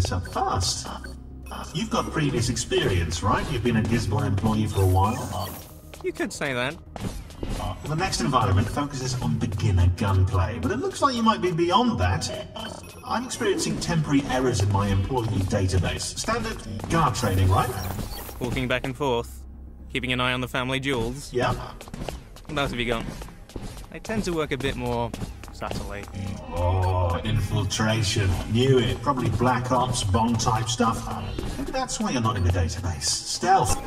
this up fast. You've got previous experience, right? You've been a Gizmo employee for a while. You could say that. The next environment focuses on beginner gunplay, but it looks like you might be beyond that. I'm experiencing temporary errors in my employee database. Standard guard training, right? Walking back and forth, keeping an eye on the family jewels. Yeah. What else have you got? I tend to work a bit more subtly. Oh, infiltration. Knew it. Probably Black Ops, Bond type stuff. Maybe that's why you're not in the database. Stealth.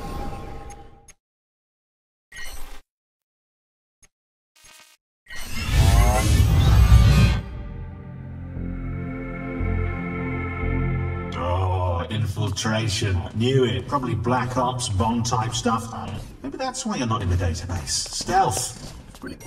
Infiltration. Knew it. Probably Black Ops, Bond type stuff. Maybe that's why you're not in the database. Stealth. Pretty.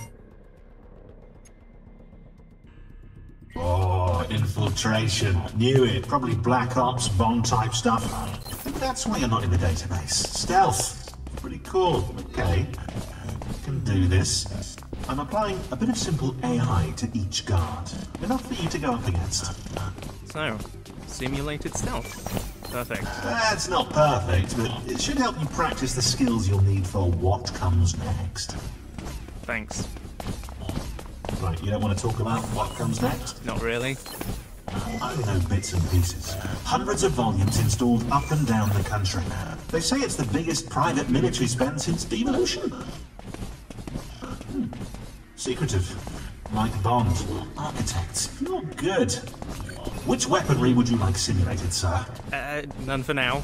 Oh, infiltration. Knew it. Probably Black Ops, Bond type stuff. Maybe that's why you're not in the database. Stealth. Pretty cool. Okay. Can do this. I'm applying a bit of simple AI to each guard. Enough for you to go up against. So, simulated stealth. Perfect. That's not perfect, but it should help you practice the skills you'll need for what comes next. Thanks. Right, you don't want to talk about what comes next? Not really. I only know bits and pieces. Hundreds of volumes installed up and down the country. They say it's the biggest private military spend since devolution. Secretive. Like Bond. Architects. You're good. Which weaponry would you like simulated, sir? None for now.